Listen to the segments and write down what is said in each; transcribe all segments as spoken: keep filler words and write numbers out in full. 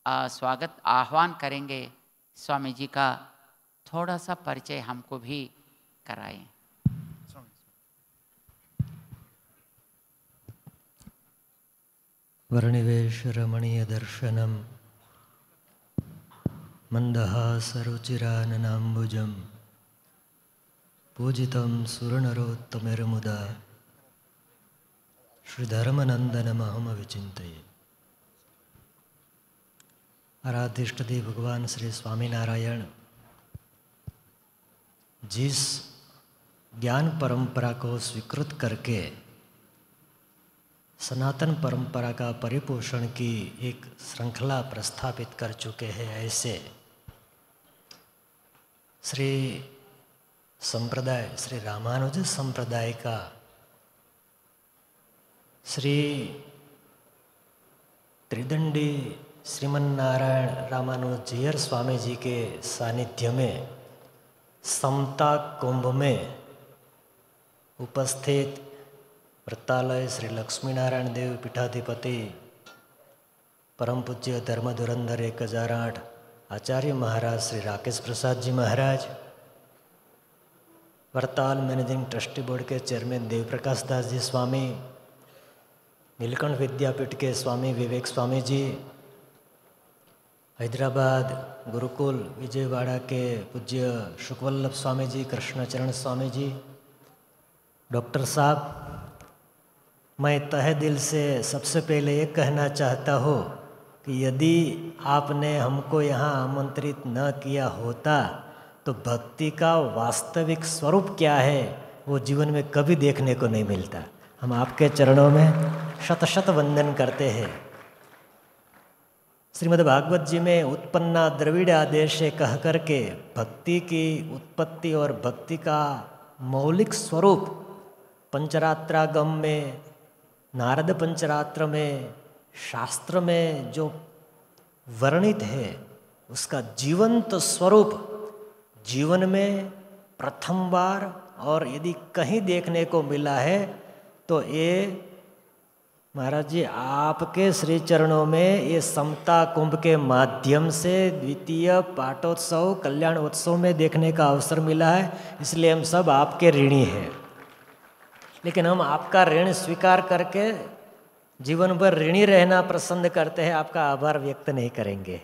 आ, स्वागत आह्वान करेंगे स्वामी जी का, थोड़ा सा परिचय हमको भी कराएं। वर्णिवेश रमणीय दर्शनम मंदहासरुचिराननाम्बुजं पूजितं सुरनरोत्तमैर्मुदा श्रीधर्मनंदनमहमविचिन्तये। आराध्यष्टदेव भगवान श्री स्वामीनारायण जिस ज्ञान परंपरा को स्वीकृत करके सनातन परंपरा का परिपोषण की एक श्रृंखला प्रस्थापित कर चुके हैं, ऐसे श्री संप्रदाय श्री रामानुज संप्रदाय का श्री त्रिदंडी श्रीमन्नारायण रामानुजीयर स्वामी जी के सानिध्य में समता कुंभ में उपस्थित वृत्तालय श्री लक्ष्मी नारायण देव पीठाधिपति परम पूज्य धर्म धुरंधर एक हजार आठ आचार्य महाराज श्री राकेश प्रसाद जी महाराज, वरताल मैनेजिंग ट्रस्टी बोर्ड के चेयरमैन देव प्रकाश दास जी स्वामी, नीलकंठ विद्यापीठ के स्वामी विवेक स्वामी जी, हैदराबाद गुरुकुल विजयवाड़ा के पूज्य शुकवल्लभ स्वामी जी, कृष्णचरण स्वामी जी, डॉक्टर साहब, मैं तहे दिल से सबसे पहले ये कहना चाहता हूँ कि यदि आपने हमको यहाँ आमंत्रित न किया होता तो भक्ति का वास्तविक स्वरूप क्या है वो जीवन में कभी देखने को नहीं मिलता। हम आपके चरणों में शत शत वंदन करते हैं। श्रीमद् भागवत जी में उत्पन्ना द्रविड़ आदेश कह करके भक्ति की उत्पत्ति और भक्ति का मौलिक स्वरूप पंचरात्रागम में, नारद पंचरात्र में, शास्त्र में जो वर्णित है उसका जीवंत स्वरूप जीवन में प्रथम बार और यदि कहीं देखने को मिला है तो ये महाराज जी आपके श्री चरणों में ये समता कुंभ के माध्यम से द्वितीय पाठोत्सव कल्याण उत्सव में देखने का अवसर मिला है। इसलिए हम सब आपके ऋणी हैं, लेकिन हम आपका ऋण स्वीकार करके जीवन भर ऋणी रहना पसंद करते हैं, आपका आभार व्यक्त नहीं करेंगे।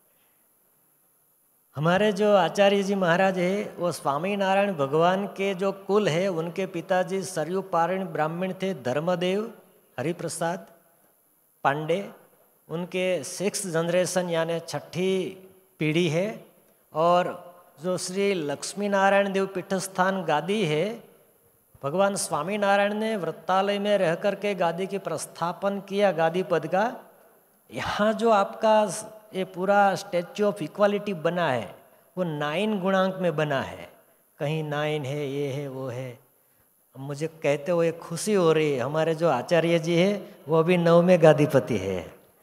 हमारे जो आचार्य जी महाराज है वो स्वामी नारायण भगवान के जो कुल है उनके पिताजी सरयू पारण ब्राह्मण थे, धर्मदेव हरिप्रसाद पांडे, उनके सिक्स जनरेशन यानी छठी पीढ़ी है। और जो श्री लक्ष्मी नारायण देव पीठस्थान गादी है, भगवान स्वामी नारायण ने वृत्तालय में रह करके गादी की प्रस्थापन किया, गादी पद का। यहाँ जो आपका ये पूरा स्टैच्यू ऑफ इक्वालिटी बना है वो नाइन गुणांक में बना है, कहीं नाइन है, ये है, वो है। मुझे कहते हुए खुशी हो रही है, हमारे जो आचार्य जी है वो भी नौ में गादीपति है।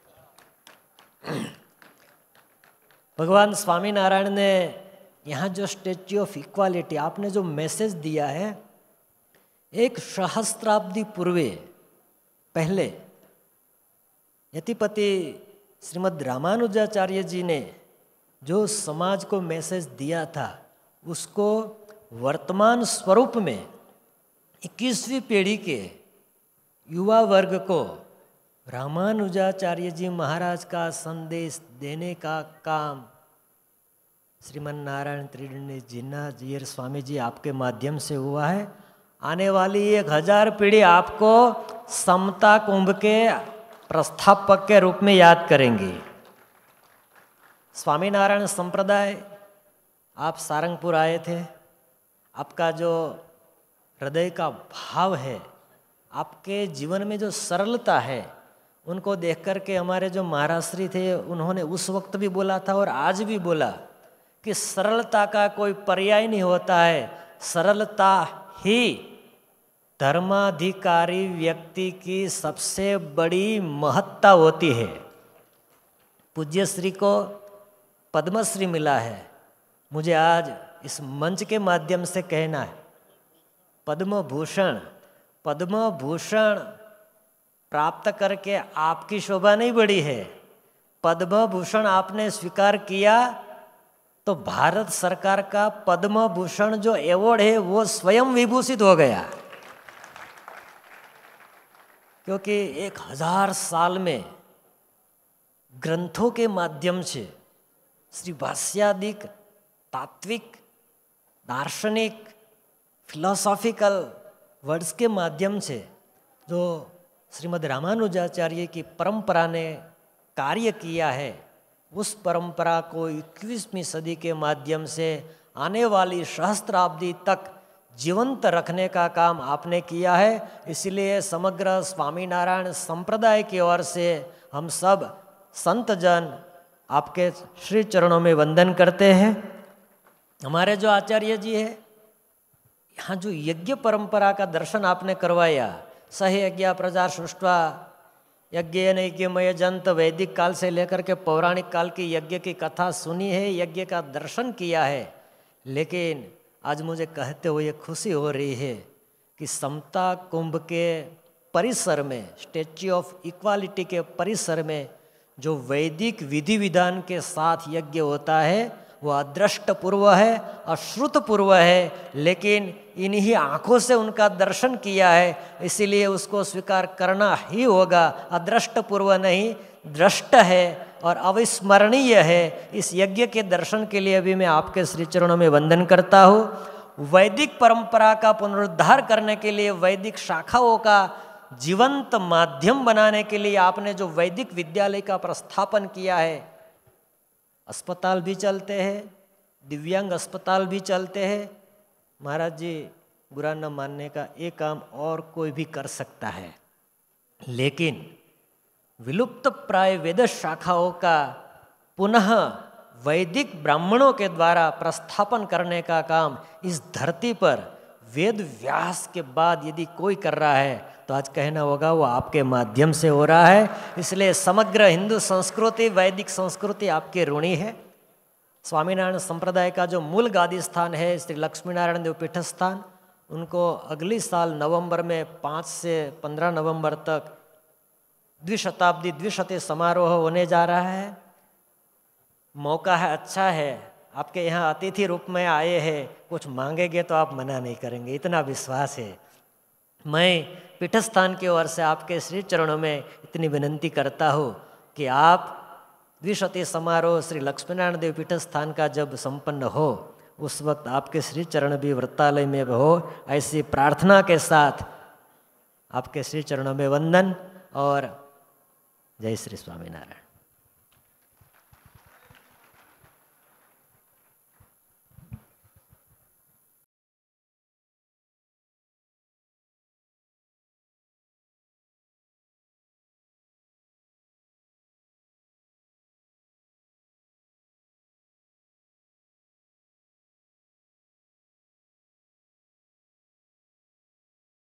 भगवान स्वामी नारायण ने यहाँ जो स्टैच्यू ऑफ इक्वालिटी आपने जो मैसेज दिया है, एक सहस्त्राब्दी पूर्वे पहले यतिपति श्रीमद् रामानुजाचार्य जी ने जो समाज को मैसेज दिया था उसको वर्तमान स्वरूप में इक्कीसवीं पीढ़ी के युवा वर्ग को रामानुजाचार्य जी महाराज का संदेश देने का काम श्रीमन्नारायण त्रिदंडी जिन्ना जीयर स्वामी जी आपके माध्यम से हुआ है। आने वाली एक हजार पीढ़ी आपको समता कुंभ के प्रस्थापक के रूप में याद करेंगी। स्वामीनारायण संप्रदाय, आप सारंगपुर आए थे, आपका जो हृदय का भाव है, आपके जीवन में जो सरलता है, उनको देख कर के हमारे जो महाराष्ट्री थे उन्होंने उस वक्त भी बोला था और आज भी बोला कि सरलता का कोई पर्याय नहीं होता है, सरलता ही धर्माधिकारी व्यक्ति की सबसे बड़ी महत्ता होती है। पूज्य श्री को पद्मश्री मिला है, मुझे आज इस मंच के माध्यम से कहना है, पद्म भूषण पद्म भूषण प्राप्त करके आपकी शोभा नहीं बढ़ी है, पद्म भूषण आपने स्वीकार किया तो भारत सरकार का पद्म भूषण जो अवार्ड है वो स्वयं विभूषित हो गया, क्योंकि एक हजार साल में ग्रंथों के माध्यम से श्री भाष्यादिक तात्विक दार्शनिक फिलोसॉफिकल वर्ड्स के माध्यम से जो श्रीमद् रामानुजाचार्य की परंपरा ने कार्य किया है, उस परंपरा को इक्कीसवीं सदी के माध्यम से आने वाली सहस्त्राब्दी तक जीवंत रखने का काम आपने किया है। इसलिए समग्र स्वामीनारायण संप्रदाय की ओर से हम सब संत जन आपके श्री चरणों में वंदन करते हैं। हमारे जो आचार्य जी है, यहाँ जो यज्ञ परंपरा का दर्शन आपने करवाया, सही यज्ञ प्रजा सृष्टवा यज्ञ यज्ञमय जंत, वैदिक काल से लेकर के पौराणिक काल की यज्ञ की कथा सुनी है, यज्ञ का दर्शन किया है, लेकिन आज मुझे कहते हुए खुशी हो रही है कि समता कुंभ के परिसर में, स्टैच्यू ऑफ इक्वालिटी के परिसर में जो वैदिक विधि विधान के साथ यज्ञ होता है वो अदृष्टपूर्व है, अश्रुतपूर्व है, लेकिन इन्हीं आँखों से उनका दर्शन किया है, इसीलिए उसको स्वीकार करना ही होगा। अदृष्टपूर्व नहीं, दृष्ट है और अविस्मरणीय है। इस यज्ञ के दर्शन के लिए भी मैं आपके श्री चरणों में वंदन करता हूँ। वैदिक परंपरा का पुनरुद्धार करने के लिए, वैदिक शाखाओं का जीवंत माध्यम बनाने के लिए आपने जो वैदिक विद्यालय का प्रस्थापन किया है, अस्पताल भी चलते हैं, दिव्यांग अस्पताल भी चलते हैं। महाराज जी, बुरा न मानने का एक काम और कोई भी कर सकता है, लेकिन विलुप्त प्राय वेद शाखाओं का पुनः वैदिक ब्राह्मणों के द्वारा प्रस्थापन करने का काम इस धरती पर वेद व्यास के बाद यदि कोई कर रहा है तो आज कहना होगा वो आपके माध्यम से हो रहा है। इसलिए समग्र हिंदू संस्कृति, वैदिक संस्कृति आपके ऋणी है। स्वामीनारायण संप्रदाय का जो मूल गादी स्थान है श्री लक्ष्मी नारायण देव पीठ स्थान, उनको अगली साल नवंबर में पाँच से पंद्रह नवंबर तक द्विशताब्दी द्विशती समारोह होने जा रहा है। मौका है, अच्छा है, आपके यहाँ अतिथि रूप में आए हैं, कुछ मांगेंगे तो आप मना नहीं करेंगे, इतना विश्वास है। मैं पीठस्थान की ओर से आपके श्री चरणों में इतनी विनंती करता हूँ कि आप द्विशती समारोह श्री लक्ष्मीनारायण देव पीठस्थान का जब संपन्न हो, उस वक्त आपके श्री चरण भी व्रतालय में हो, ऐसी प्रार्थना के साथ आपके श्री चरणों में वंदन और जय श्री स्वामीनारायण।